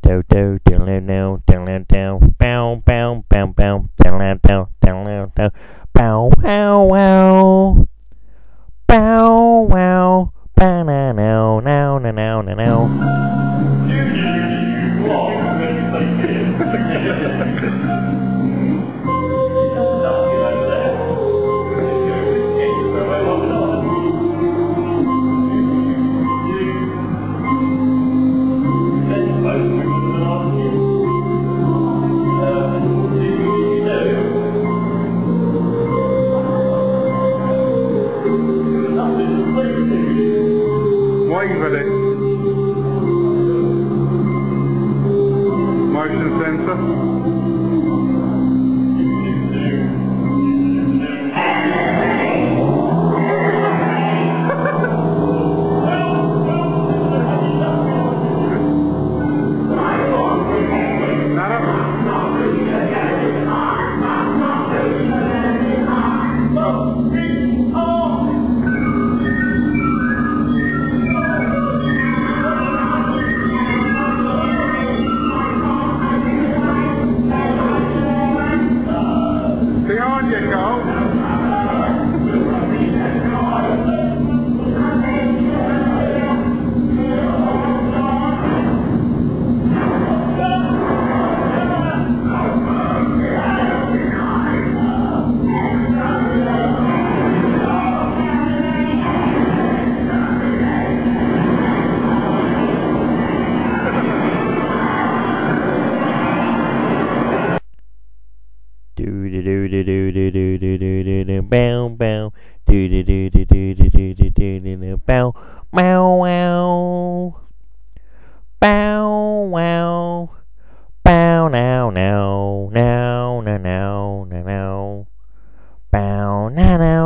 do do do do do do bow bow bow bow do do do do bow wow wow bow wow bow now now now now now now. Wave at it. Motion sensor. Behind you, Colin. Do do do do do do do do do do do bow bow do do do do do do do do do do do bow bow wow bow wow bow now now now now now now now bow now now